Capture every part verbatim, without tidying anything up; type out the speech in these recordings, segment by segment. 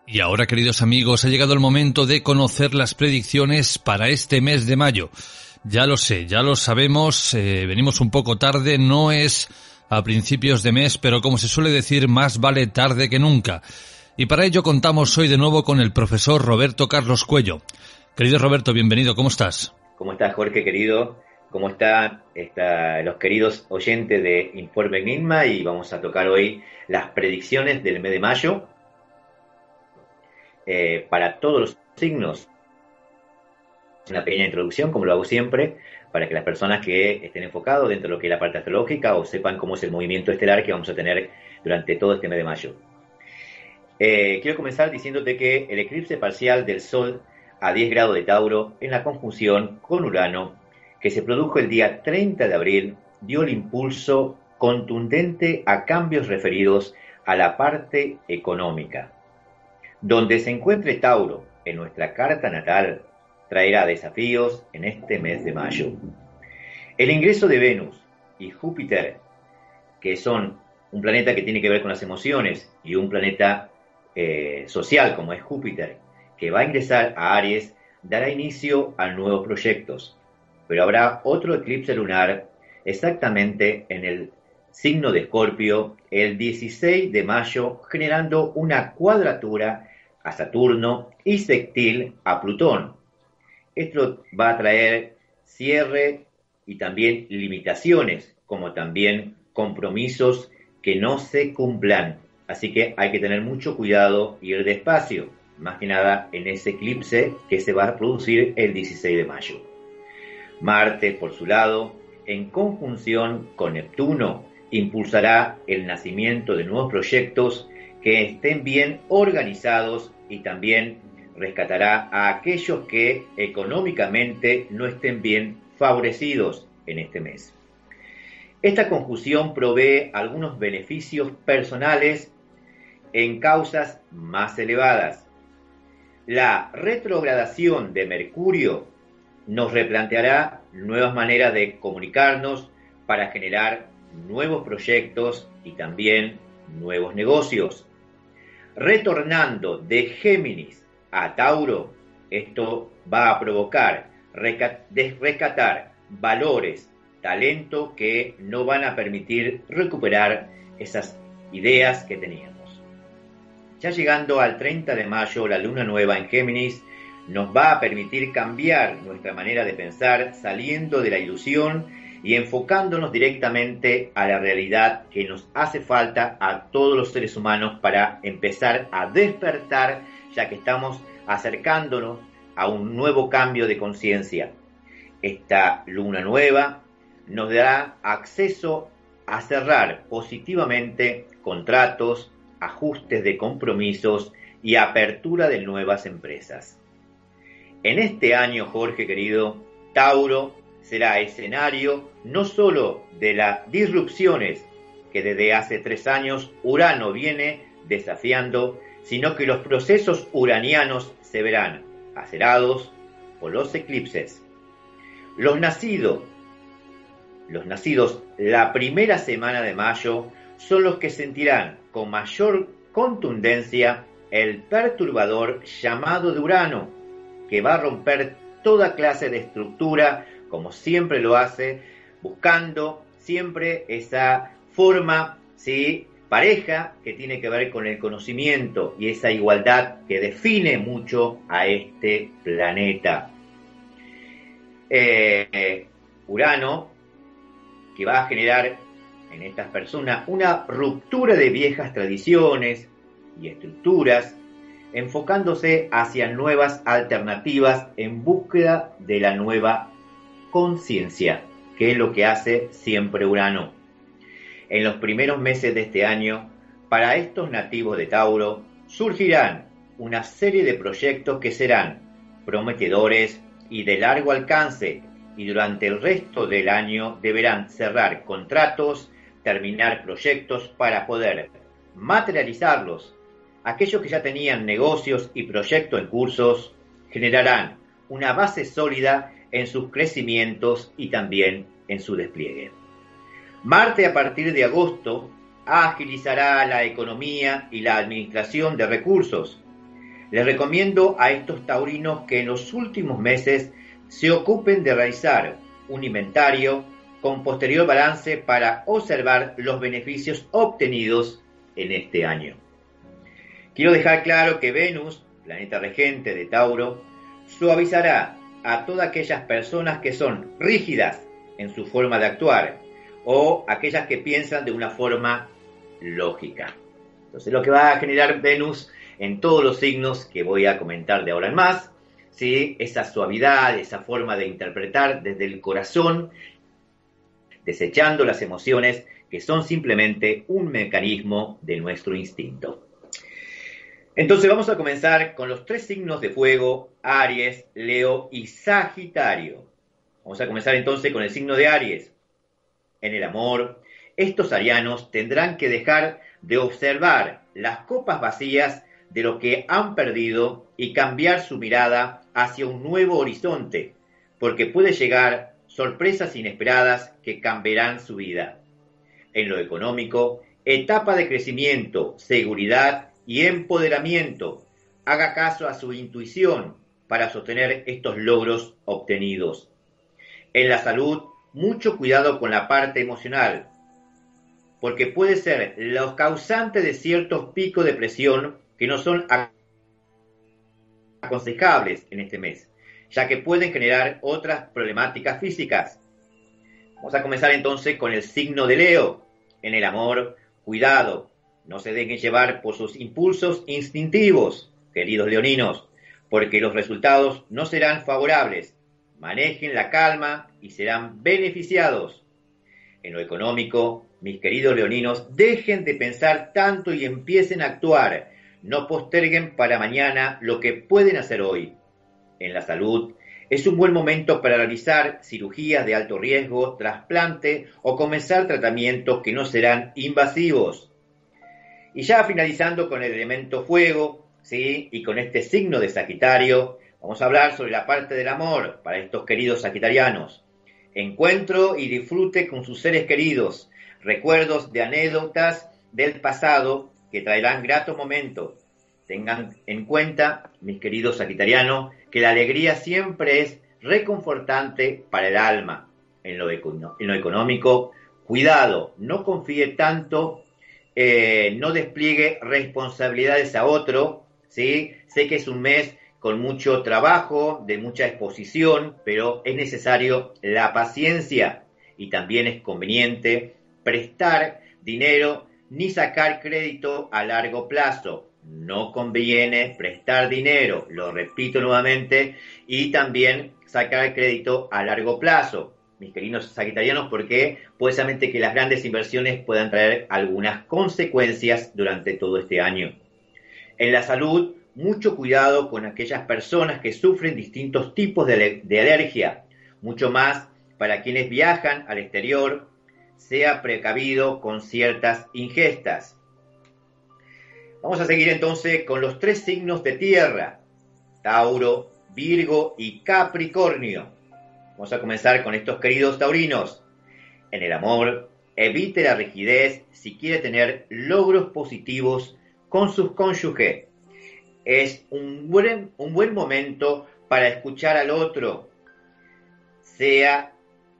Y ahora, queridos amigos, ha llegado el momento de conocer las predicciones para este mes de mayo. Ya lo sé, ya lo sabemos, eh, venimos un poco tarde, no es a principios de mes, pero como se suele decir, más vale tarde que nunca. Y para ello contamos hoy de nuevo con el profesor Roberto Carlos Cuello. Querido Roberto, bienvenido, ¿cómo estás? ¿Cómo estás, Jorge, querido? ¿Cómo están está, los queridos oyentes de Informe Enigma? Y vamos a tocar hoy las predicciones del mes de mayo eh, para todos los signos. Una pequeña introducción, como lo hago siempre, para que las personas que estén enfocados dentro de lo que es la parte astrológica o sepan cómo es el movimiento estelar que vamos a tener durante todo este mes de mayo. Eh, quiero comenzar diciéndote que el eclipse parcial del Sol a diez grados de Tauro en la conjunción con Urano, que se produjo el día treinta de abril, dio el impulso contundente a cambios referidos a la parte económica. Donde se encuentre Tauro en nuestra carta natal, traerá desafíos en este mes de mayo. El ingreso de Venus y Júpiter, que son un planeta que tiene que ver con las emociones y un planeta eh, social como es Júpiter, que va a ingresar a Aries, dará inicio a nuevos proyectos. Pero habrá otro eclipse lunar exactamente en el signo de Escorpio el dieciséis de mayo, generando una cuadratura a Saturno y sextil a Plutón. Esto va a traer cierre y también limitaciones, como también compromisos que no se cumplan. Así que hay que tener mucho cuidado y ir despacio, más que nada en ese eclipse que se va a producir el dieciséis de mayo. Marte, por su lado, en conjunción con Neptuno, impulsará el nacimiento de nuevos proyectos que estén bien organizados y también rescatará a aquellos que económicamente no estén bien favorecidos en este mes. Esta conjunción provee algunos beneficios personales en causas más elevadas. La retrogradación de Mercurio nos replanteará nuevas maneras de comunicarnos para generar nuevos proyectos y también nuevos negocios. Retornando de Géminis a Tauro, esto va a provocar rescatar valores, talento que no van a permitir recuperar esas ideas que teníamos. Ya llegando al treinta de mayo, la luna nueva en Géminis nos va a permitir cambiar nuestra manera de pensar, saliendo de la ilusión y enfocándonos directamente a la realidad que nos hace falta a todos los seres humanos para empezar a despertar, ya que estamos acercándonos a un nuevo cambio de conciencia. Esta luna nueva nos dará acceso a cerrar positivamente contratos, ajustes de compromisos y apertura de nuevas empresas. En este año, Jorge querido, Tauro será escenario no solo de las disrupciones que desde hace tres años Urano viene desafiando, sino que los procesos uranianos se verán acelerados por los eclipses. Los nacidos, los nacidos la primera semana de mayo son los que sentirán con mayor contundencia el perturbador llamado de Urano, que va a romper toda clase de estructura, como siempre lo hace, buscando siempre esa forma, ¿sí?, pareja que tiene que ver con el conocimiento y esa igualdad que define mucho a este planeta. Eh, Urano, que va a generar en estas personas una ruptura de viejas tradiciones y estructuras, enfocándose hacia nuevas alternativas en búsqueda de la nueva conciencia, que es lo que hace siempre Urano. En los primeros meses de este año, para estos nativos de Tauro, surgirán una serie de proyectos que serán prometedores y de largo alcance, y durante el resto del año deberán cerrar contratos, terminar proyectos para poder materializarlos. Aquellos que ya tenían negocios y proyectos en cursos generarán una base sólida en sus crecimientos y también en su despliegue. Marte, a partir de agosto, agilizará la economía y la administración de recursos. Les recomiendo a estos taurinos que en los últimos meses se ocupen de realizar un inventario con posterior balance para observar los beneficios obtenidos en este año. Quiero dejar claro que Venus, planeta regente de Tauro, suavizará a todas aquellas personas que son rígidas en su forma de actuar o aquellas que piensan de una forma lógica. Entonces, lo que va a generar Venus en todos los signos que voy a comentar de ahora en más, ¿sí? Esa suavidad, esa forma de interpretar desde el corazón, desechando las emociones que son simplemente un mecanismo de nuestro instinto. Entonces vamos a comenzar con los tres signos de fuego: Aries, Leo y Sagitario. Vamos a comenzar entonces con el signo de Aries. En el amor, estos arianos tendrán que dejar de observar las copas vacías de lo que han perdido y cambiar su mirada hacia un nuevo horizonte, porque puede llegar sorpresas inesperadas que cambiarán su vida. En lo económico, etapa de crecimiento, seguridad y empoderamiento. Haga caso a su intuición para sostener estos logros obtenidos. En la salud, mucho cuidado con la parte emocional, porque puede ser los causantes de ciertos picos de presión que no son aconsejables en este mes, ya que pueden generar otras problemáticas físicas. Vamos a comenzar entonces con el signo de Leo. En el amor, cuidado, no se dejen llevar por sus impulsos instintivos, queridos leoninos, porque los resultados no serán favorables. Manejen la calma y serán beneficiados. En lo económico, mis queridos leoninos, dejen de pensar tanto y empiecen a actuar. No posterguen para mañana lo que pueden hacer hoy. En la salud, es un buen momento para realizar cirugías de alto riesgo, trasplante o comenzar tratamientos que no serán invasivos. Y ya finalizando con el elemento fuego, ¿sí? Y con este signo de Sagitario, vamos a hablar sobre la parte del amor para estos queridos sagitarianos. Encuentro y disfrute con sus seres queridos, recuerdos de anécdotas del pasado que traerán gratos momentos. Tengan en cuenta, mis queridos sagitarianos, que la alegría siempre es reconfortante para el alma. En lo, econo- en lo económico, cuidado, no confíe tanto, eh, no despliegue responsabilidades a otro, ¿sí? Sé que es un mes con mucho trabajo, de mucha exposición, pero es necesario la paciencia y también es conveniente prestar dinero ni sacar crédito a largo plazo. No conviene prestar dinero, lo repito nuevamente, y también sacar crédito a largo plazo, mis queridos sagitarianos, porque precisamente que las grandes inversiones puedan traer algunas consecuencias durante todo este año. En la salud, mucho cuidado con aquellas personas que sufren distintos tipos de, de alergia, mucho más para quienes viajan al exterior. Sea precavido con ciertas ingestas. Vamos a seguir entonces con los tres signos de tierra: Tauro, Virgo y Capricornio. Vamos a comenzar con estos queridos taurinos. En el amor, evite la rigidez si quiere tener logros positivos con sus cónyuges. Es un buen, un buen momento para escuchar al otro. Sea,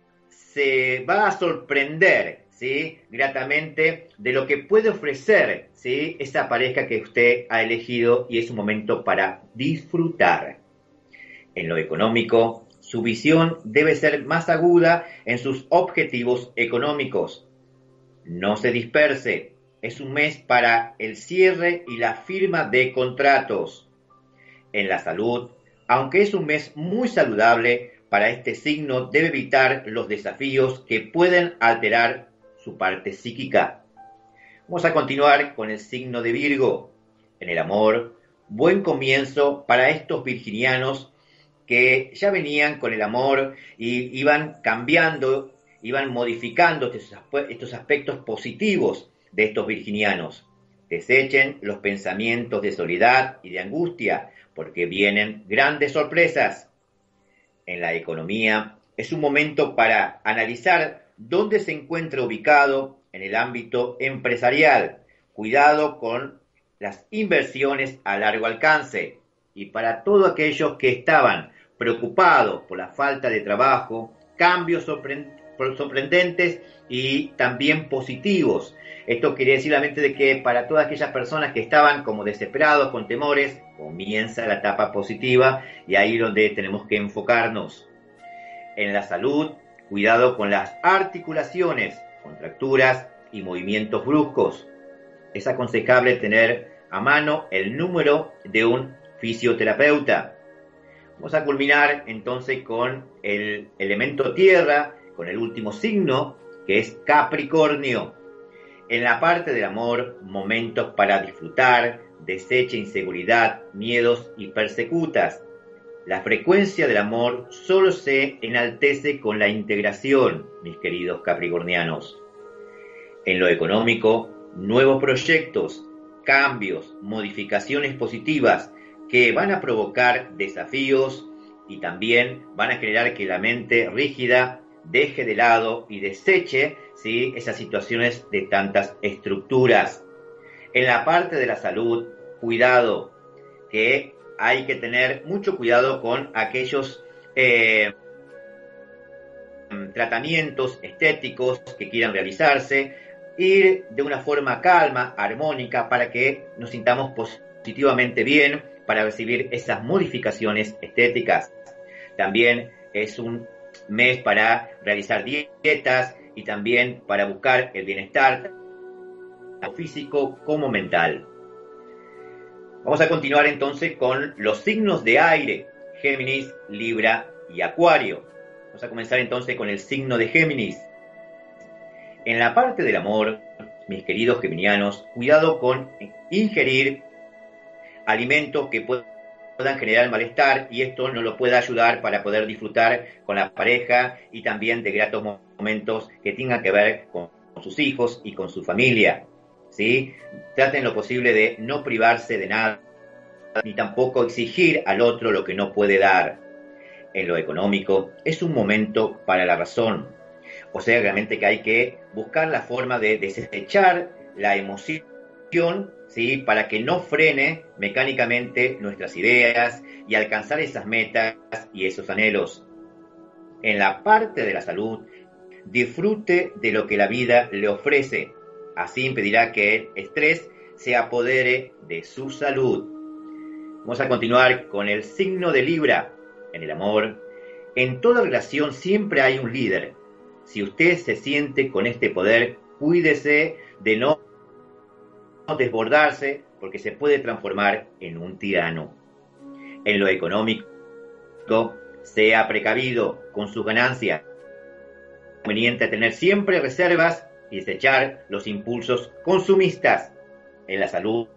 se va a sorprender, ¿sí? Gratamente de lo que puede ofrecer, ¿sí? Esa pareja que usted ha elegido, y es un momento para disfrutar. En lo económico, su visión debe ser más aguda en sus objetivos económicos. No se disperse. Es un mes para el cierre y la firma de contratos. En la salud, aunque es un mes muy saludable, para este signo debe evitar los desafíos que pueden alterar su parte psíquica. Vamos a continuar con el signo de Virgo. En el amor, buen comienzo para estos virginianos que ya venían con el amor y iban cambiando, iban modificando estos aspectos positivos de estos virginianos. Desechen los pensamientos de soledad y de angustia, porque vienen grandes sorpresas. En la economía, es un momento para analizar dónde se encuentra ubicado en el ámbito empresarial. Cuidado con las inversiones a largo alcance. Y para todos aquellos que estaban preocupados por la falta de trabajo, cambios sorprendentes y también positivos. Esto quiere decir la mente de que para todas aquellas personas que estaban como desesperados, con temores, comienza la etapa positiva y ahí es donde tenemos que enfocarnos. En la salud, cuidado con las articulaciones, contracturas y movimientos bruscos. Es aconsejable tener a mano el número de un fisioterapeuta. Vamos a culminar entonces con el elemento tierra, con el último signo, que es Capricornio. En la parte del amor, momentos para disfrutar, desecha inseguridad, miedos y persecutas. La frecuencia del amor solo se enaltece con la integración, mis queridos capricornianos. En lo económico, nuevos proyectos, cambios, modificaciones positivas que van a provocar desafíos y también van a generar que la mente rígida deje de lado y deseche, ¿sí?, esas situaciones de tantas estructuras. En la parte de la salud, cuidado, que hay que tener mucho cuidado con aquellos eh, tratamientos estéticos que quieran realizarse, ir de una forma calma, armónica, para que nos sintamos positivamente bien, para recibir esas modificaciones estéticas. También es un mes para realizar dietas y también para buscar el bienestar tanto físico como mental. Vamos a continuar entonces con los signos de aire, Géminis, Libra y Acuario. Vamos a comenzar entonces con el signo de Géminis. En la parte del amor, mis queridos geminianos, cuidado con ingerir alimentos que puedan generar malestar y esto nos lo puede ayudar para poder disfrutar con la pareja y también de gratos momentos que tengan que ver con sus hijos y con su familia, ¿sí? Traten lo posible de no privarse de nada ni tampoco exigir al otro lo que no puede dar. En lo económico, es un momento para la razón, o sea, realmente que hay que buscar la forma de desechar la emoción, ¿sí?, para que no frene mecánicamente nuestras ideas y alcanzar esas metas y esos anhelos. En la parte de la salud, disfrute de lo que la vida le ofrece. Así impedirá que el estrés se apodere de su salud. Vamos a continuar con el signo de Libra. En el amor, en toda relación siempre hay un líder. Si usted se siente con este poder, cuídese de no desbordarse porque se puede transformar en un tirano. En lo económico, sea precavido con sus ganancias. Es conveniente tener siempre reservas y desechar los impulsos consumistas. En la salud,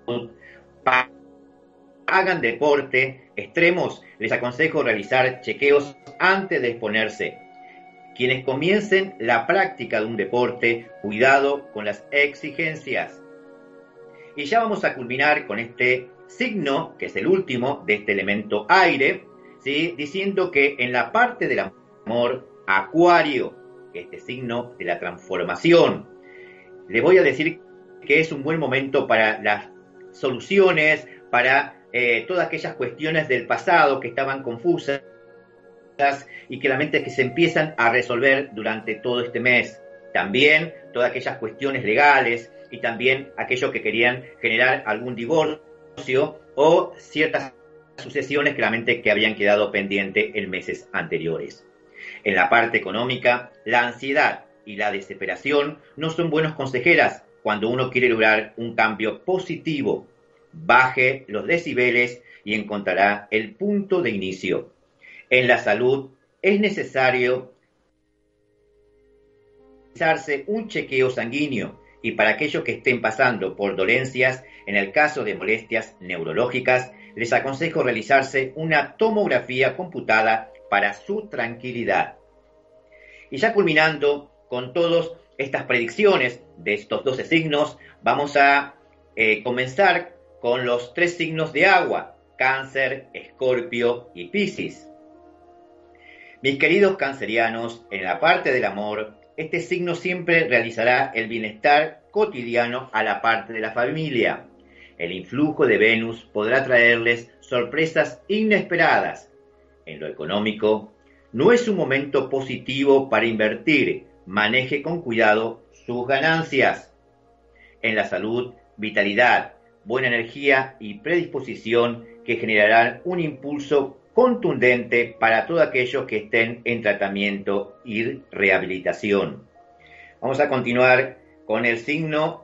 hagan deporte extremos, les aconsejo realizar chequeos antes de exponerse. Quienes comiencen la práctica de un deporte, cuidado con las exigencias. Y ya vamos a culminar con este signo, que es el último de este elemento aire, ¿sí?, diciendo que en la parte del amor, Acuario, este signo de la transformación, les voy a decir que es un buen momento para las soluciones, para eh, todas aquellas cuestiones del pasado que estaban confusas y que la mente que se empiezan a resolver durante todo este mes. También todas aquellas cuestiones legales y también aquellos que querían generar algún divorcio o ciertas sucesiones claramente que habían quedado pendientes en meses anteriores. En la parte económica, la ansiedad y la desesperación no son buenos consejeras cuando uno quiere lograr un cambio positivo. Baje los decibeles y encontrará el punto de inicio. En la salud es necesario realizarse un chequeo sanguíneo y para aquellos que estén pasando por dolencias, en el caso de molestias neurológicas, les aconsejo realizarse una tomografía computada para su tranquilidad. Y ya culminando con todas estas predicciones de estos doce signos, vamos a eh, comenzar con los tres signos de agua, Cáncer, Escorpio y Piscis. Mis queridos cancerianos, en la parte del amor, este signo siempre realizará el bienestar cotidiano a la parte de la familia. El influjo de Venus podrá traerles sorpresas inesperadas. En lo económico, no es un momento positivo para invertir. Maneje con cuidado sus ganancias. En la salud, vitalidad, buena energía y predisposición que generarán un impulso contundente para todos aquellos que estén en tratamiento y rehabilitación. Vamos a continuar con el signo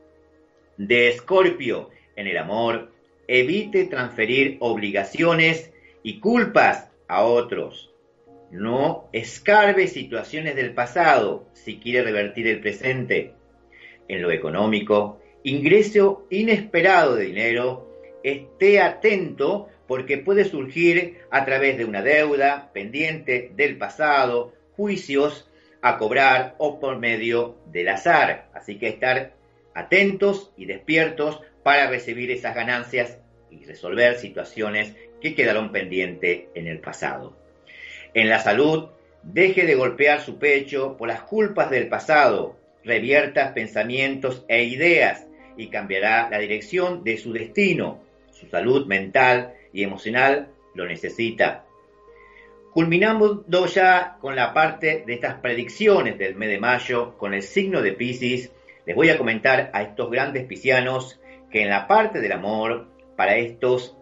de Escorpio. En el amor, evite transferir obligaciones y culpas a otros. No escarbe situaciones del pasado si quiere revertir el presente. En lo económico, ingreso inesperado de dinero. Esté atento porque puede surgir a través de una deuda pendiente del pasado, juicios a cobrar o por medio del azar. Así que estar atentos y despiertos para recibir esas ganancias y resolver situaciones que quedaron pendientes en el pasado. En la salud, deje de golpear su pecho por las culpas del pasado, revierta pensamientos e ideas y cambiará la dirección de su destino. Su salud mental y emocional lo necesita. Culminamos ya con la parte de estas predicciones del mes de mayo con el signo de Piscis. Les voy a comentar a estos grandes piscianos que en la parte del amor, para estos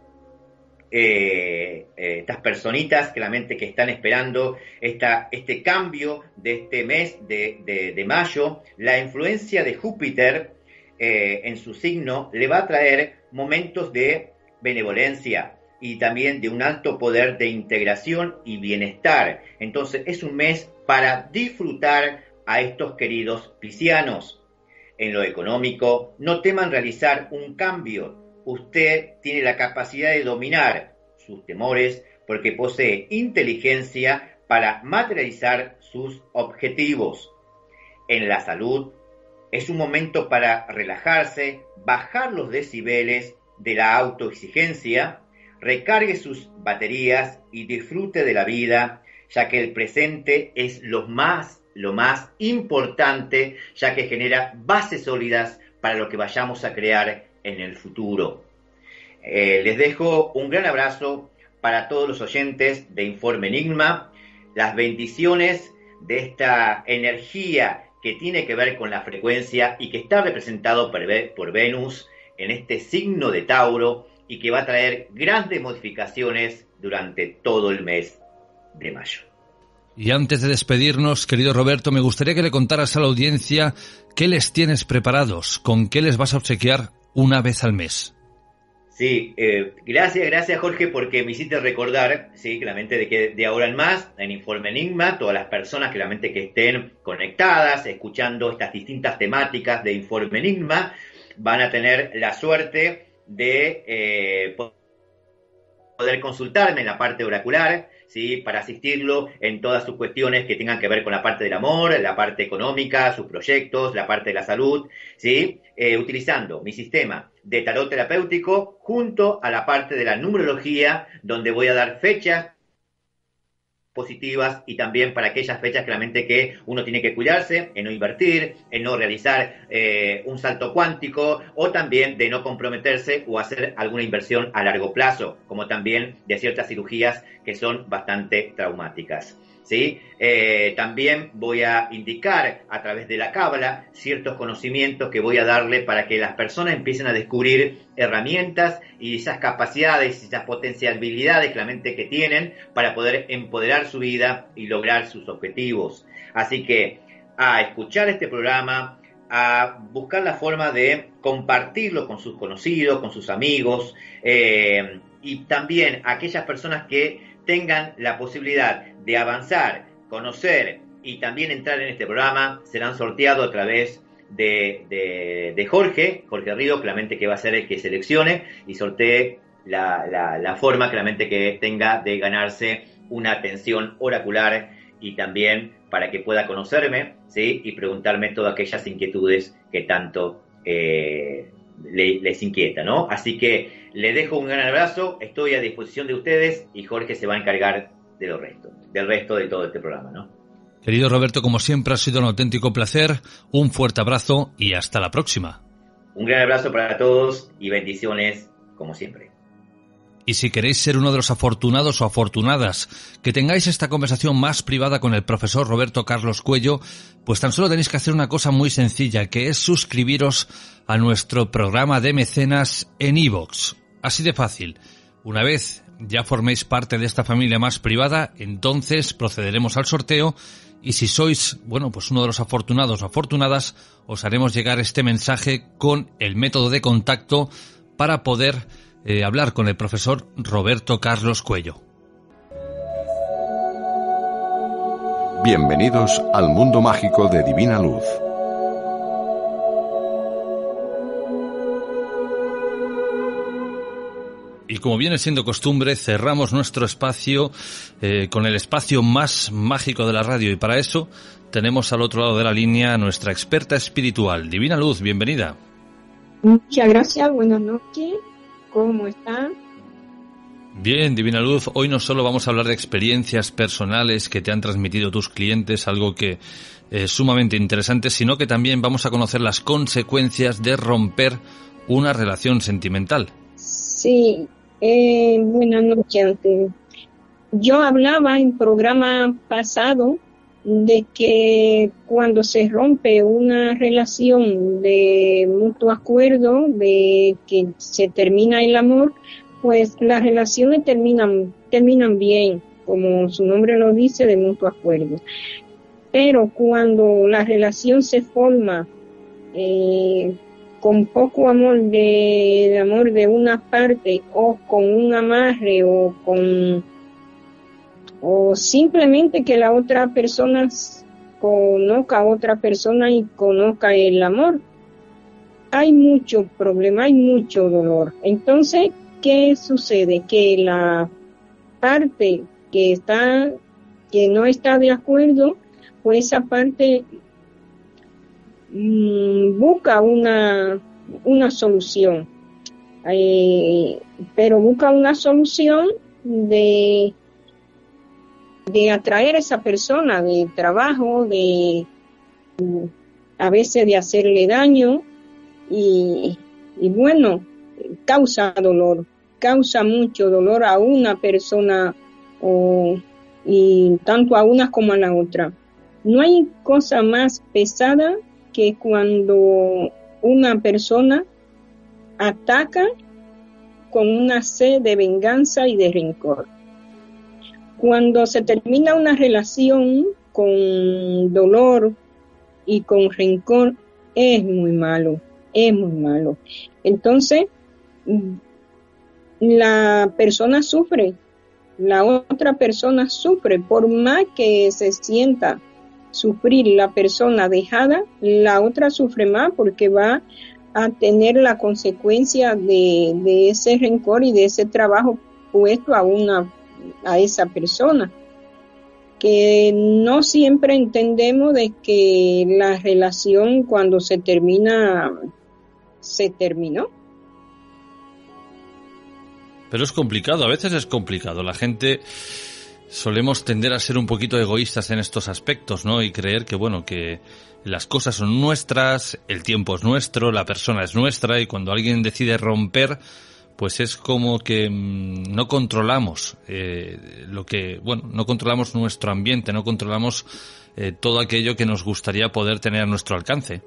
eh, eh, estas personitas claramente que están esperando esta, este cambio de este mes de, de, de mayo, la influencia de Júpiter eh, en su signo le va a traer momentos de benevolencia y también de un alto poder de integración y bienestar. Entonces es un mes para disfrutar a estos queridos piscianos. En lo económico, no teman realizar un cambio. Usted tiene la capacidad de dominar sus temores porque posee inteligencia para materializar sus objetivos. En la salud, es un momento para relajarse, bajar los decibeles de la autoexigencia, recargue sus baterías y disfrute de la vida, ya que el presente es lo más, lo más importante, ya que genera bases sólidas para lo que vayamos a crear en el futuro. Eh, les dejo un gran abrazo para todos los oyentes de Informe Enigma, las bendiciones de esta energía que tiene que ver con la frecuencia y que está representado por, por Venus en este signo de Tauro y que va a traer grandes modificaciones durante todo el mes de mayo. Y antes de despedirnos, querido Roberto, me gustaría que le contaras a la audiencia qué les tienes preparados, con qué les vas a obsequiar una vez al mes. Sí, eh, gracias, gracias Jorge, porque me hiciste recordar, sí, claramente de que de ahora en más, en Informe Enigma, todas las personas claramente que estén conectadas, escuchando estas distintas temáticas de Informe Enigma, van a tener la suerte de eh, poder consultarme en la parte oracular, ¿sí? Para asistirlo en todas sus cuestiones que tengan que ver con la parte del amor, la parte económica, sus proyectos, la parte de la salud, ¿sí? Eh, utilizando mi sistema de tarot terapéutico junto a la parte de la numerología, donde voy a dar fechas positivas y también para aquellas fechas claramente que uno tiene que cuidarse, en no invertir, en no realizar eh, un salto cuántico o también de no comprometerse o hacer alguna inversión a largo plazo, como también de ciertas cirugías que son bastante traumáticas. ¿Sí? Eh, también voy a indicar a través de la cábala ciertos conocimientos que voy a darle para que las personas empiecen a descubrir herramientas y esas capacidades y esas potencialidades claramente que tienen para poder empoderar su vida y lograr sus objetivos. Así que a escuchar este programa, a buscar la forma de compartirlo con sus conocidos, con sus amigos eh, y también a aquellas personas que tengan la posibilidad de avanzar, conocer y también entrar en este programa, serán sorteados a través de, de, de Jorge, Jorge Río, claramente que va a ser el que seleccione y sortee la, la, la forma claramente que tenga de ganarse una atención oracular y también para que pueda conocerme, ¿sí? Y preguntarme todas aquellas inquietudes que tanto eh, le, les inquieta, ¿no? Así que les dejo un gran abrazo, estoy a disposición de ustedes y Jorge se va a encargar de lo resto, del resto de todo este programa, ¿no? Querido Roberto, como siempre ha sido un auténtico placer, un fuerte abrazo y hasta la próxima. Un gran abrazo para todos y bendiciones como siempre. Y si queréis ser uno de los afortunados o afortunadas que tengáis esta conversación más privada con el profesor Roberto Carlos Cuello, pues tan solo tenéis que hacer una cosa muy sencilla, que es suscribiros a nuestro programa de mecenas en iVoox. Así de fácil. Una vez ya forméis parte de esta familia más privada, entonces procederemos al sorteo y si sois, bueno, pues uno de los afortunados o afortunadas, os haremos llegar este mensaje con el método de contacto para poder Eh, hablar con el profesor Roberto Carlos Cuello. Bienvenidos al mundo mágico de Divina Luz. Y como viene siendo costumbre, cerramos nuestro espacio eh, con el espacio más mágico de la radio. Y para eso tenemos al otro lado de la línea a nuestra experta espiritual. Divina Luz, bienvenida. Muchas gracias, buenas noches. ¿Cómo está? Bien, Divina Luz, hoy no solo vamos a hablar de experiencias personales que te han transmitido tus clientes, algo que es sumamente interesante, sino que también vamos a conocer las consecuencias de romper una relación sentimental. Sí, eh, buenas noches. Yo hablaba en programa pasado de que cuando se rompe una relación de mutuo acuerdo, de que se termina el amor, pues las relaciones terminan, terminan bien, como su nombre lo dice, de mutuo acuerdo. Pero cuando la relación se forma eh, con poco amor de, de amor de una parte, o con un amarre, o con o simplemente que la otra persona conozca a otra persona y conozca el amor, hay mucho problema, hay mucho dolor. Entonces, ¿qué sucede? Que la parte que está, que no está de acuerdo, pues esa parte mmm, busca una, una solución, eh, pero busca una solución de de atraer a esa persona, de trabajo, de a veces de hacerle daño y, y bueno, causa dolor, causa mucho dolor a una persona o, y tanto a una como a la otra. No hay cosa más pesada que cuando una persona ataca con una sed de venganza y de rencor. Cuando se termina una relación con dolor y con rencor, es muy malo, es muy malo. Entonces, la persona sufre, la otra persona sufre, por más que se sienta sufrir la persona dejada, la otra sufre más porque va a tener la consecuencia de, de ese rencor y de ese trabajo puesto a una a esa persona, que no siempre entendemos de que la relación cuando se termina, se terminó. Pero es complicado, a veces es complicado. La gente solemos tender a ser un poquito egoístas en estos aspectos, ¿no? Y creer que, bueno, que las cosas son nuestras, el tiempo es nuestro, la persona es nuestra, y cuando alguien decide romper, pues es como que mmm, no controlamos eh, lo que, bueno, no controlamos nuestro ambiente, no controlamos eh, todo aquello que nos gustaría poder tener a nuestro alcance.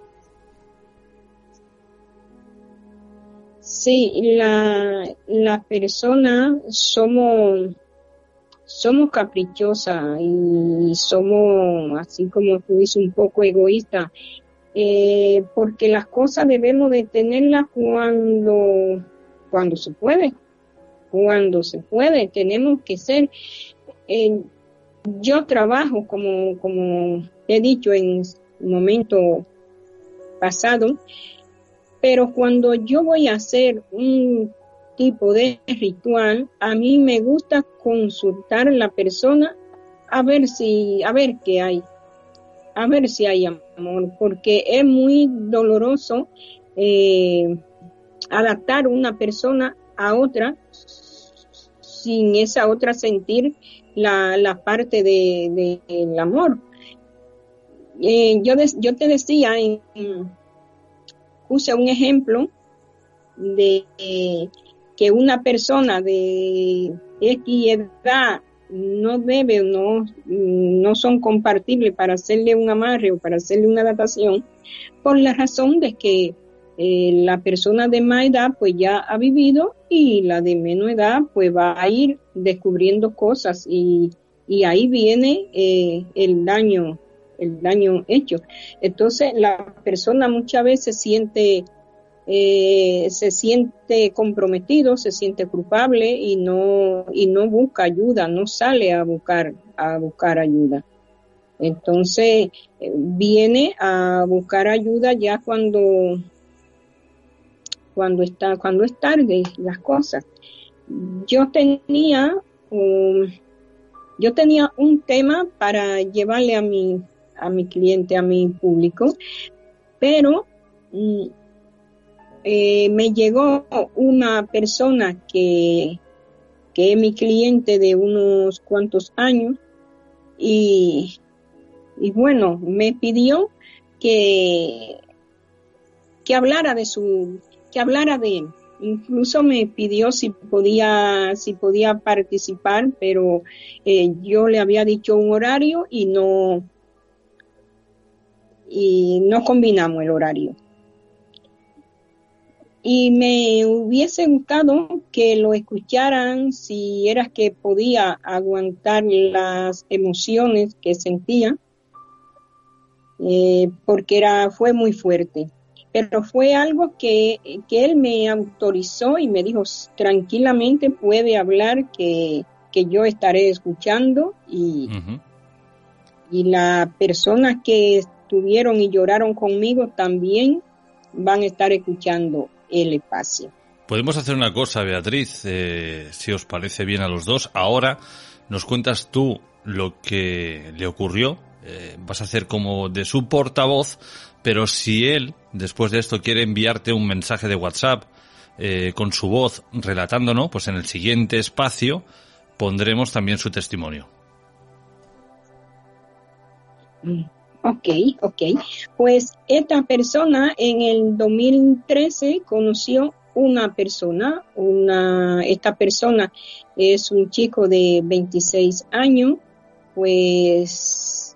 Sí, la, la persona somos, somos caprichosas y somos, así como tú dices, un poco egoístas, eh, porque las cosas debemos de tenerlas cuando cuando se puede, cuando se puede, tenemos que ser, eh, yo trabajo como, como he dicho en un momento pasado, pero cuando yo voy a hacer un tipo de ritual, a mí me gusta consultar a la persona a ver si, a ver qué hay, a ver si hay amor, porque es muy doloroso eh, adaptar una persona a otra sin esa otra sentir la, la parte de, de el amor. Eh, yo, des, yo te decía, en, puse un ejemplo de eh, que una persona de X edad no debe, no, no son compatibles para hacerle un amarre o para hacerle una adaptación, por la razón de que eh, la persona de más edad pues ya ha vivido y la de menos edad pues va a ir descubriendo cosas y, y ahí viene eh, el daño, el daño hecho. Entonces la persona muchas veces siente Eh, se siente comprometido, se siente culpable y no y no busca ayuda, no sale a buscar a buscar ayuda. Entonces eh, viene a buscar ayuda ya cuando cuando está cuando es tarde las cosas. Yo tenía um, yo tenía un tema para llevarle a mi a mi cliente, a mi público, pero mm, Eh, me llegó una persona que, que es mi cliente de unos cuantos años y, y bueno, me pidió que, que hablara de su, que hablara de él. Incluso me pidió si podía, si podía participar, pero eh, yo le había dicho un horario y no, y no combinamos el horario. Y me hubiese gustado que lo escucharan si era que podía aguantar las emociones que sentía, eh, porque era, fue muy fuerte. Pero fue algo que, que él me autorizó y me dijo, tranquilamente puede hablar, que, que yo estaré escuchando. Y, uh-huh. y las personas que estuvieron y lloraron conmigo también van a estar escuchando el espacio. Podemos hacer una cosa, Beatriz, eh, si os parece bien a los dos. Ahora nos cuentas tú lo que le ocurrió, eh, vas a hacer como de su portavoz, pero si él, después de esto, quiere enviarte un mensaje de WhatsApp eh, con su voz relatándonos, pues en el siguiente espacio pondremos también su testimonio. Mm. Ok, ok. Pues esta persona en el dos mil trece conoció una persona, una, esta persona es un chico de veintiséis años, pues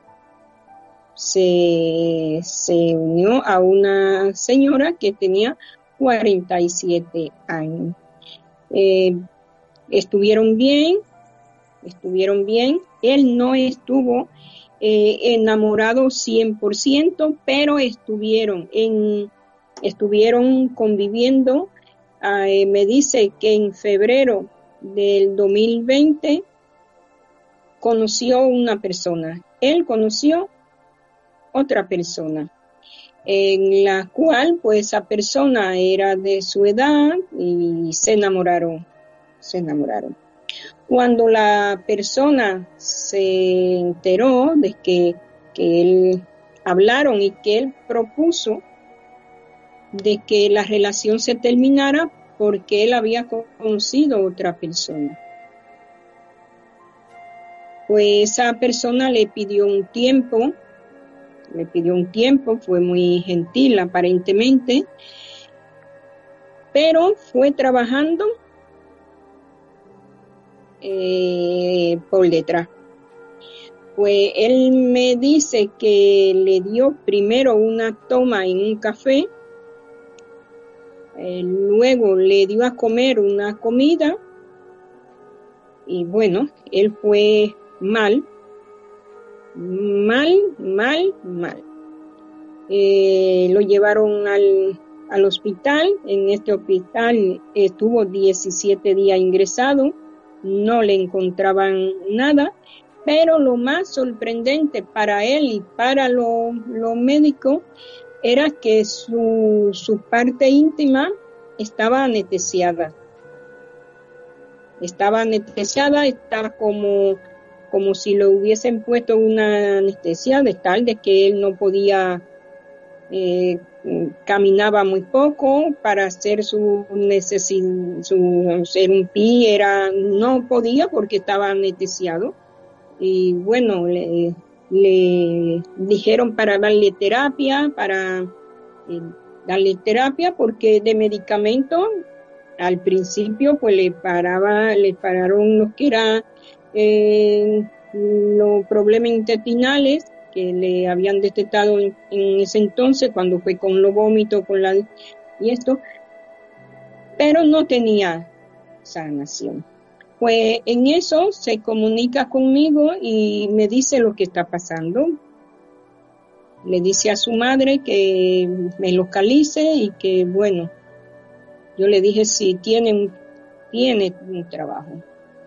se, se unió a una señora que tenía cuarenta y siete años. Eh, estuvieron bien, estuvieron bien, él no estuvo Eh, enamorado cien por ciento, pero estuvieron en estuvieron conviviendo. Eh, me dice que en febrero del dos mil veinte conoció una persona. Él conoció otra persona, en la cual pues esa persona era de su edad y se enamoraron, se enamoraron. Cuando la persona se enteró de que, que él hablaron y que él propuso de que la relación se terminara porque él había conocido a otra persona, pues esa persona le pidió un tiempo, le pidió un tiempo, fue muy gentil aparentemente, pero fue trabajando Eh, por detrás. Pues él me dice que le dio primero una toma en un café, eh, luego le dio a comer una comida y bueno, él fue mal, mal, mal, mal. Eh, lo llevaron al, al hospital, en este hospital estuvo diecisiete días ingresado. No le encontraban nada, pero lo más sorprendente para él y para los lo médicos era que su, su parte íntima estaba anestesiada. Estaba anestesiada, estaba como, como si le hubiesen puesto una anestesia de tal de que él no podía, eh, caminaba muy poco para hacer su necesidad, su hacer un pie, era, no podía porque estaba anestesiado. Y bueno, le, le dijeron para darle terapia, para eh, darle terapia, porque de medicamento al principio pues le paraba, le pararon los que eran eh, los problemas intestinales que le habían detectado en, en ese entonces cuando fue con los vómitos, con la y esto, pero no tenía sanación. Pues en eso se comunica conmigo y me dice lo que está pasando. Le dice a su madre que me localice y que, bueno, yo le dije si tiene un, tiene un trabajo.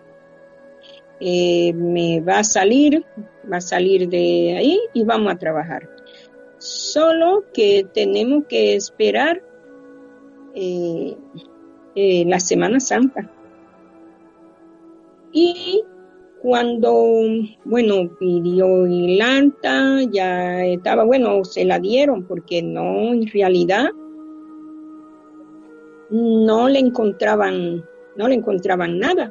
Eh, me va a salir, va a salir de ahí y vamos a trabajar. Solo que tenemos que esperar eh, eh, la Semana Santa. Y cuando, bueno, pidió el alta, ya estaba, bueno, se la dieron porque no, en realidad no le encontraban, no le encontraban nada.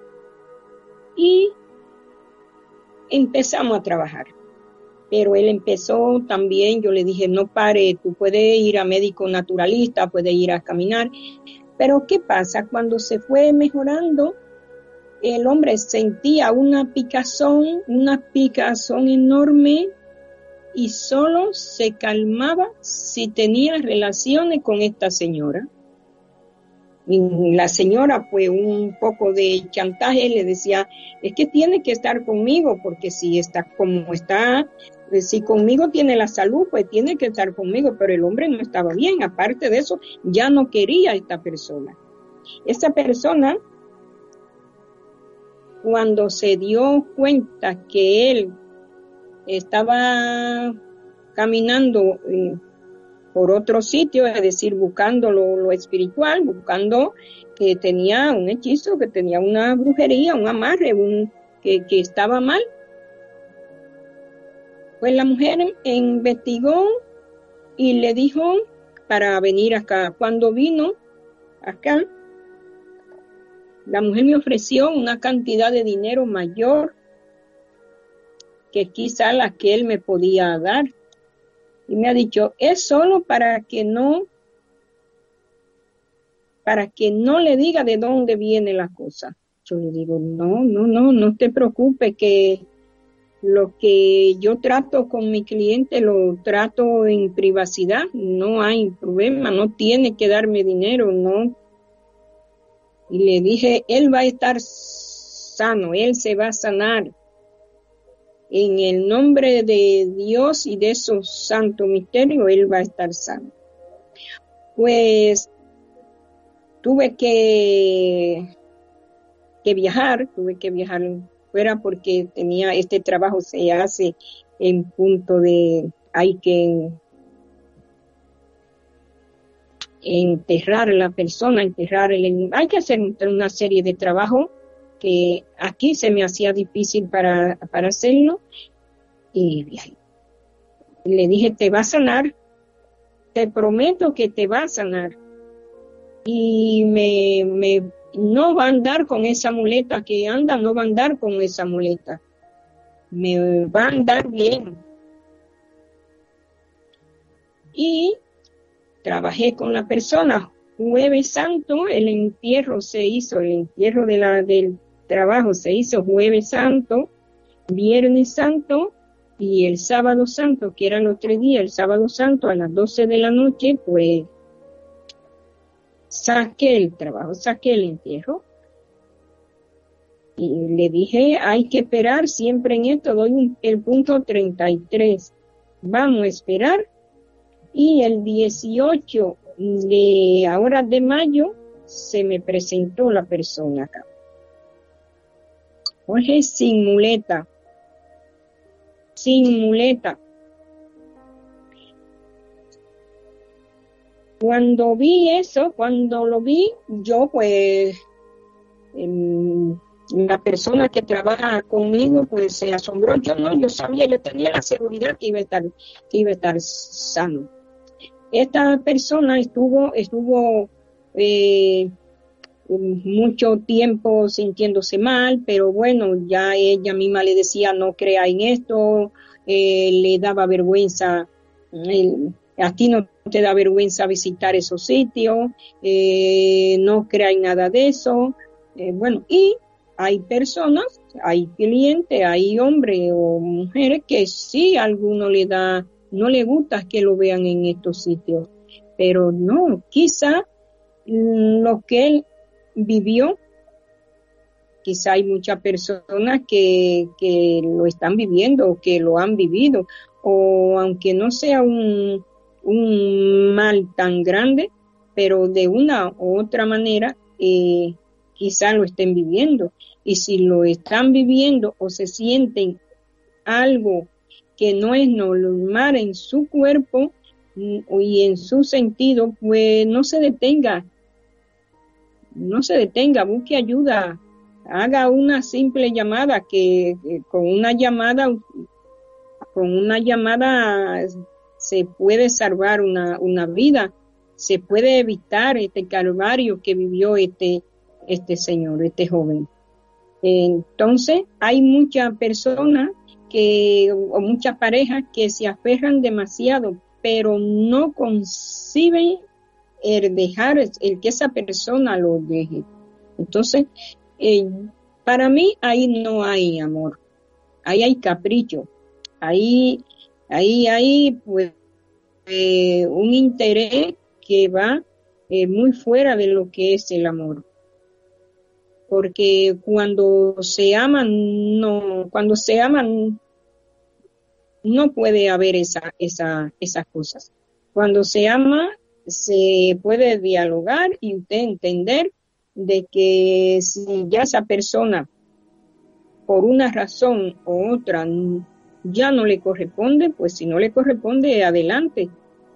Y empezamos a trabajar. Pero él empezó también, yo le dije, no pare, tú puedes ir a médico naturalista, puedes ir a caminar. Pero ¿qué pasa? Cuando se fue mejorando, el hombre sentía una picazón, una picazón enorme y solo se calmaba si tenía relaciones con esta señora. Y la señora, pues un poco de chantaje, le decía, es que tiene que estar conmigo, porque si está como está, si conmigo tiene la salud, pues tiene que estar conmigo, pero el hombre no estaba bien. Aparte de eso, ya no quería a esta persona. Esa persona, cuando se dio cuenta que él estaba caminando eh, por otro sitio, es decir, buscando lo, lo espiritual, buscando que tenía un hechizo, que tenía una brujería, un amarre, un, que, que estaba mal, pues la mujer investigó y le dijo para venir acá. Cuando vino acá, la mujer me ofreció una cantidad de dinero mayor que quizá la que él me podía dar. Y me ha dicho, es solo para que no, para que no le diga de dónde viene la cosa. Yo le digo, no, no, no, no te preocupes, que lo que yo trato con mi cliente lo trato en privacidad, no hay problema, no tiene que darme dinero, no. Y le dije, él va a estar sano, él se va a sanar. En el nombre de Dios y de esos santos misterios, él va a estar sano. Pues tuve que, que viajar, tuve que viajar fuera porque tenía este trabajo, se hace en punto de, hay que enterrar a la persona, enterrar el, hay que hacer una serie de trabajos que aquí se me hacía difícil para, para hacerlo, y le dije, te va a sanar, te prometo que te va a sanar, y me, me no va a andar con esa muleta que anda, no va a andar con esa muleta, me va a andar bien. Y trabajé con la persona. Jueves Santo, el entierro se hizo, el entierro de la, del trabajo se hizo Jueves Santo, Viernes Santo y el Sábado Santo, que eran los tres días. El Sábado Santo a las doce de la noche, pues saqué el trabajo, saqué el entierro. Y le dije, hay que esperar siempre en esto, doy un, el punto treinta y tres. Vamos a esperar. Y el dieciocho de ahora de mayo se me presentó la persona acá. Jorge, sin muleta, sin muleta. Cuando vi eso, cuando lo vi, yo pues, eh, la persona que trabaja conmigo pues se asombró. Yo no, yo sabía, yo tenía la seguridad que iba a estar, que iba a estar sano. Esta persona estuvo, estuvo eh, mucho tiempo sintiéndose mal, pero bueno, ya ella misma le decía, no crea en esto, eh, le daba vergüenza, eh, a ti no te da vergüenza visitar esos sitios, eh, no creas en nada de eso. Eh, bueno, y hay personas, hay clientes, hay hombres o mujeres que sí a alguno le da, no le gusta que lo vean en estos sitios, pero no, quizá lo que él vivió, quizá hay muchas personas que, que lo están viviendo o que lo han vivido, o aunque no sea un, un mal tan grande, pero de una u otra manera eh, quizá lo estén viviendo. Y si lo están viviendo o se sienten algo que no es normal en su cuerpo y en su sentido, pues no se detenga, no se detenga, busque ayuda, haga una simple llamada, que, que con una llamada, con una llamada se puede salvar una, una vida, se puede evitar este calvario que vivió este, este señor, este joven. Entonces, hay muchas personas que, o muchas parejas que se aferran demasiado, pero no conciben el dejar, el que esa persona lo deje. Entonces, eh, para mí ahí no hay amor, ahí hay capricho, ahí, ahí hay pues eh, un interés que va eh, muy fuera de lo que es el amor. Porque cuando se aman, no, cuando se aman, no puede haber esa, esa, esas cosas. Cuando se ama, se puede dialogar y usted entender de que si ya esa persona, por una razón u otra, ya no le corresponde, pues si no le corresponde, adelante.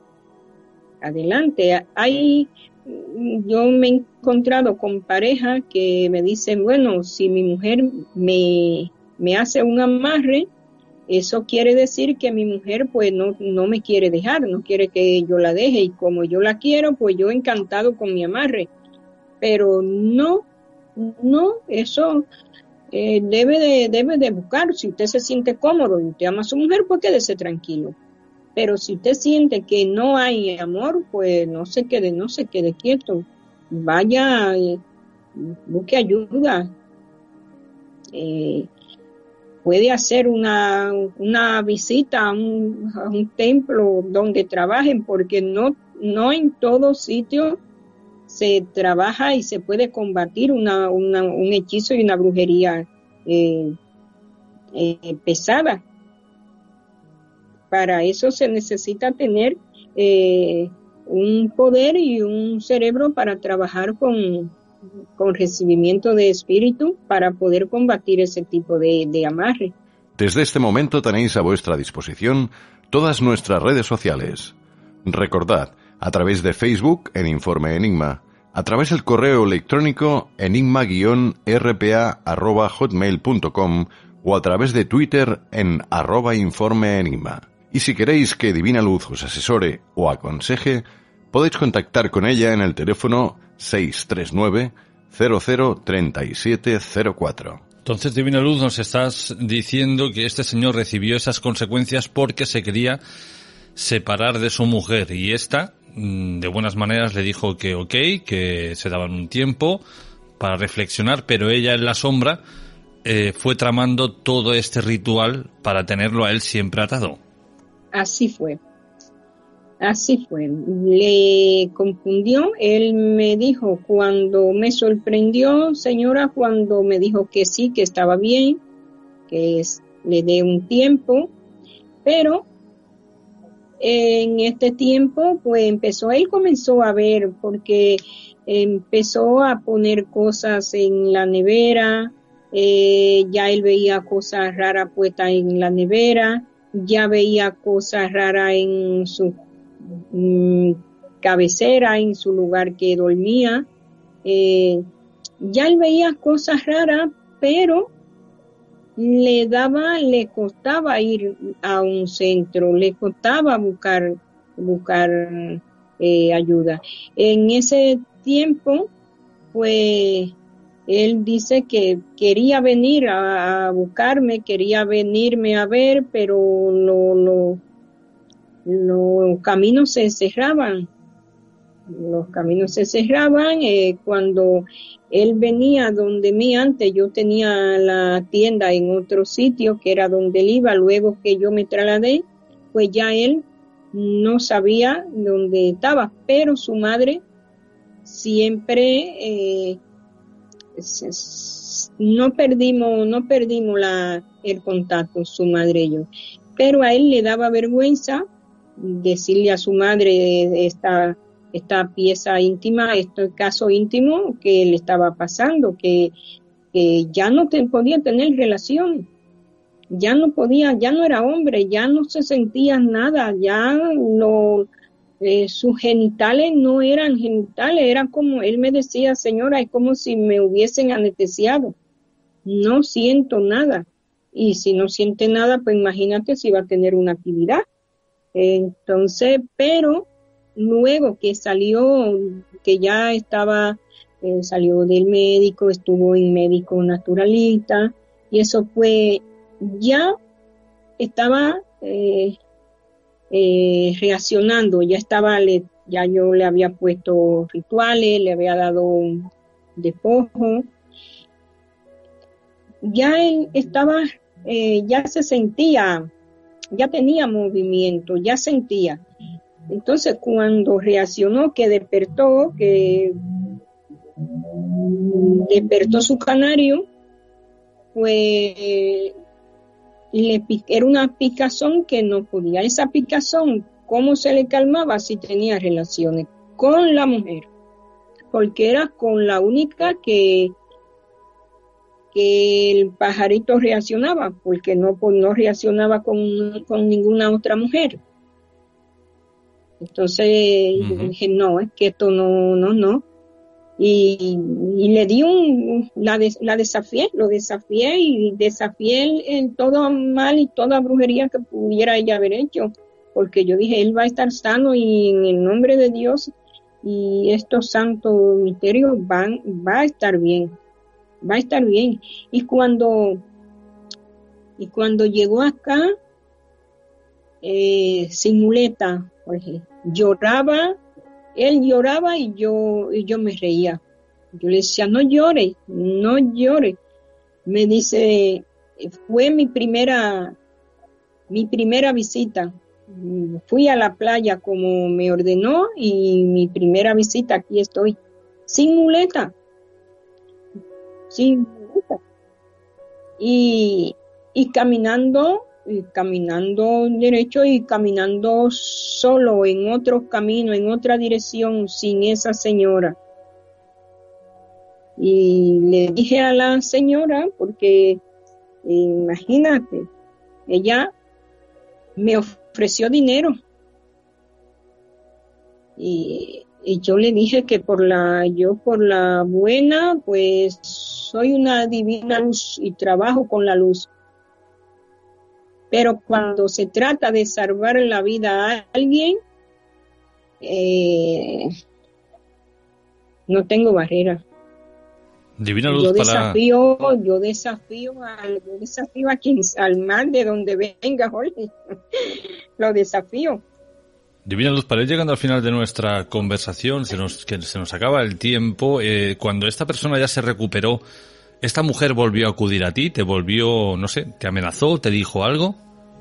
Adelante. Hay, yo me he encontrado con parejas que me dicen, bueno, si mi mujer me, me hace un amarre, eso quiere decir que mi mujer pues no, no me quiere dejar, no quiere que yo la deje, y como yo la quiero, pues yo encantado con mi amarre. Pero no, no, eso eh, debe de, debe de buscar. Si usted se siente cómodo y usted ama a su mujer, pues quédese tranquilo. Pero si usted siente que no hay amor, pues no se quede, no se quede quieto. Vaya, eh, busque ayuda. Eh, puede hacer una, una visita a un, a un templo donde trabajen, porque no, no en todo sitio se trabaja y se puede combatir una, una, un hechizo y una brujería eh, eh, pesada. Para eso se necesita tener eh, un poder y un cerebro para trabajar con, con recibimiento de espíritu para poder combatir ese tipo de, de amarre. Desde este momento tenéis a vuestra disposición todas nuestras redes sociales. Recordad, a través de Facebook en Informe Enigma, a través del correo electrónico enigma guion r p a arroba hotmail punto com o a través de Twitter en arroba Informe Enigma. Y si queréis que Divina Luz os asesore o aconseje, podéis contactar con ella en el teléfono seis tres nueve cero cero tres siete cero cuatro. Entonces, Divina Luz, nos estás diciendo que este señor recibió esas consecuencias porque se quería separar de su mujer, y esta, de buenas maneras, le dijo que ok, que se daban un tiempo para reflexionar, pero ella en la sombra eh, fue tramando todo este ritual para tenerlo a él siempre atado. Así fue, así fue. Le confundió. Él me dijo, cuando me sorprendió, señora, cuando me dijo que sí, que estaba bien, que es, le dé un tiempo, pero en este tiempo, pues empezó, él comenzó a ver, porque empezó a poner cosas en la nevera, eh, ya él veía cosas raras puestas en la nevera, ya veía cosas raras en su mm, cabecera, en su lugar que dormía, eh, ya él veía cosas raras, pero le daba, le costaba ir a un centro, le costaba buscar, buscar eh, ayuda. En ese tiempo, pues, él dice que quería venir a, a buscarme, quería venirme a ver, pero lo, lo, los caminos se cerraban, los caminos se cerraban, eh, cuando él venía donde mí antes, yo tenía la tienda en otro sitio que era donde él iba, luego que yo me trasladé, pues ya él no sabía dónde estaba, pero su madre siempre eh, no perdimos, no perdimos la, el contacto, su madre y yo, pero a él le daba vergüenza decirle a su madre esta esta pieza íntima, este caso íntimo que le estaba pasando, que, que ya no te, podía tener relación, ya no podía, ya no era hombre, ya no se sentía nada, ya no, eh, sus genitales no eran genitales, era como, él me decía, señora, es como si me hubiesen anestesiado, no siento nada, y si no siente nada, pues imagínate si va a tener una actividad. Entonces, pero luego que salió, que ya estaba, eh, salió del médico, estuvo en médico naturalista, y eso fue, ya estaba eh, eh, reaccionando, ya estaba, le, ya yo le había puesto rituales, le había dado un despojo, ya él estaba, eh, ya se sentía, ya tenía movimiento, ya sentía. Entonces, cuando reaccionó, que despertó, que despertó su canario, pues le, era una picazón que no podía. Esa picazón, ¿cómo se le calmaba? Si tenía relaciones con la mujer, porque era con la única que, que el pajarito reaccionaba, porque no, pues no reaccionaba con, con ninguna otra mujer. Entonces uh-huh. dije, no, es que esto no, no, no. Y, y le di un, la, de, la desafié, lo desafié y desafié en todo mal y toda brujería que pudiera ella haber hecho. Porque yo dije, él va a estar sano y en el nombre de Dios y estos santos misterios van, va a estar bien, va a estar bien. Y cuando, y cuando llegó acá, eh, sin muleta, oye, lloraba, él lloraba y yo, y yo me reía. Yo le decía, no llore, no llore. Me dice, fue mi primera, mi primera visita. Fui a la playa como me ordenó y mi primera visita, aquí estoy, sin muleta, sin muleta. Y, y caminando, y caminando derecho y caminando solo en otro camino, en otra dirección, sin esa señora. Y le dije a la señora, porque imagínate, ella me ofreció dinero. Y, y yo le dije que por la, yo por la buena, pues soy una divina luz y trabajo con la luz. Pero cuando se trata de salvar la vida a alguien, eh, no tengo barrera. Divina luz yo para... desafío, yo desafío al, yo desafío a quien, al mal de donde venga, Jorge. Lo desafío. Divina luz, para ir llegando al final de nuestra conversación, se nos, que se nos acaba el tiempo. Eh, cuando esta persona ya se recuperó, ¿esta mujer volvió a acudir a ti? ¿Te volvió, no sé, te amenazó, te dijo algo?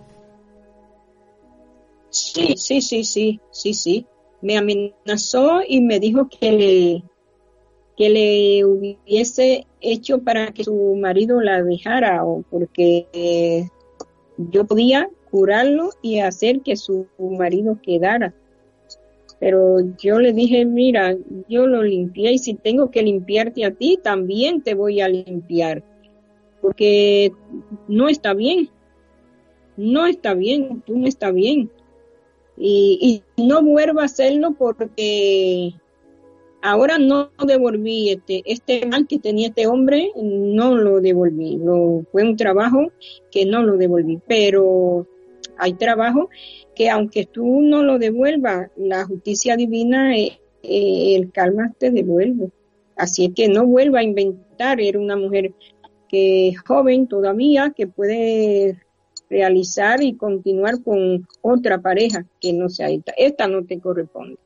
Sí, sí, sí, sí, sí, sí. Me amenazó y me dijo que le, que le hubiese hecho para que su marido la dejara, o porque eh, yo podía curarlo y hacer que su marido quedara. Pero yo le dije, mira, yo lo limpié y si tengo que limpiarte a ti, también te voy a limpiar. Porque no está bien. No está bien, tú no está bien. Y, y no vuelva a hacerlo porque ahora no devolví este, este mal que tenía este hombre, no lo devolví. Lo, fue un trabajo que no lo devolví. Pero hay trabajo que aunque tú no lo devuelvas, la justicia divina, eh, eh, el karma te devuelve. Así es que no vuelva a inventar. Era una mujer que joven todavía, que puede realizar y continuar con otra pareja que no sea esta. Esta no te corresponde.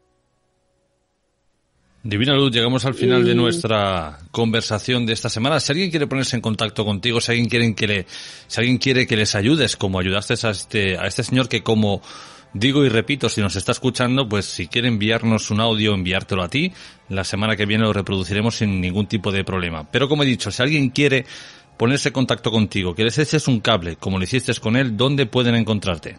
Divina Luz, llegamos al final de nuestra conversación de esta semana. Si alguien quiere ponerse en contacto contigo, si alguien quiere que le, si alguien quiere que les ayudes, como ayudaste a este, a este señor que, como digo y repito, si nos está escuchando, pues si quiere enviarnos un audio, enviártelo a ti, la semana que viene lo reproduciremos sin ningún tipo de problema. Pero como he dicho, si alguien quiere ponerse en contacto contigo, que les eches un cable, como lo hiciste con él, ¿dónde pueden encontrarte?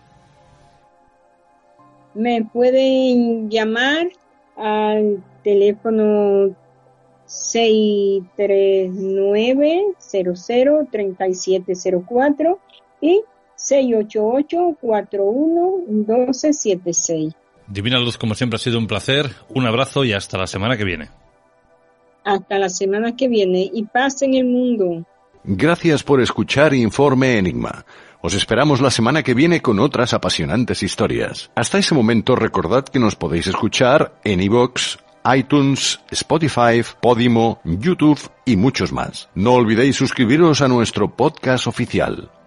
Me pueden llamar al teléfono seis tres nueve, cero cero, tres siete cero cuatro y seis ocho ocho, cuatro uno, uno dos siete seis. Divina Luz, como siempre ha sido un placer, un abrazo y hasta la semana que viene. Hasta la semana que viene y paz en el mundo. Gracias por escuchar Informe Enigma. Os esperamos la semana que viene con otras apasionantes historias. Hasta ese momento recordad que nos podéis escuchar en iVoox, iTunes, Spotify, Podimo, YouTube y muchos más. No olvidéis suscribiros a nuestro podcast oficial.